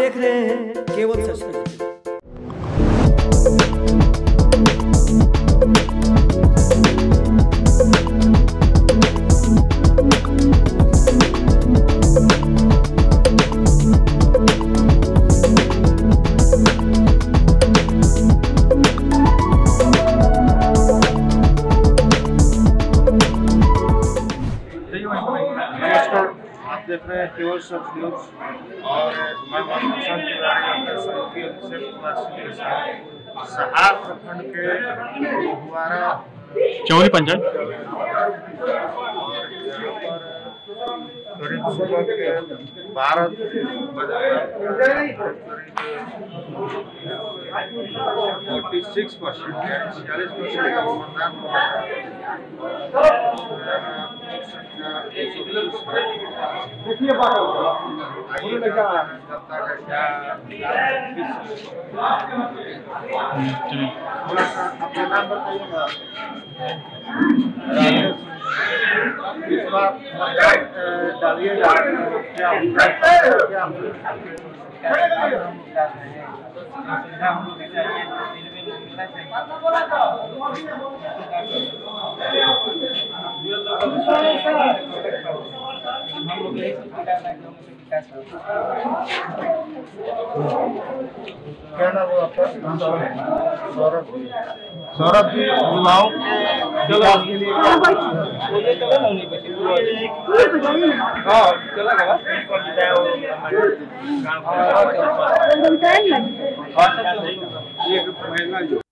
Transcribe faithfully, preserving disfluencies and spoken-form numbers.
देख रहे हैं केवल सच। नमस्कार, आप देख रहे हैं केवलसach न्यूज और मैं प्रशांत के सहार प्रखंड के हुआरा चौरी पंचायत करीब सुबह के बारह फोर्टी सिक्स परसेंट छियालीस परसेंट का मतदान हुआ अपना नाम बताइएगा। इस बार मतदान डालिएगा, क्या क्या क्या नाम हुआ आपका? सौरभ जी। सौरभ जी, युवाओं के विकास के लिए क्या